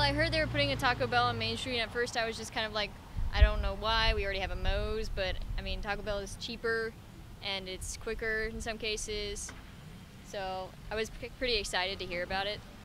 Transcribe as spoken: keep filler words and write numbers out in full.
I heard they were putting a Taco Bell on Main Street, and at first I was just kind of like, I don't know why, we already have a Moe's, but I mean, Taco Bell is cheaper and it's quicker in some cases. So I was p- pretty excited to hear about it.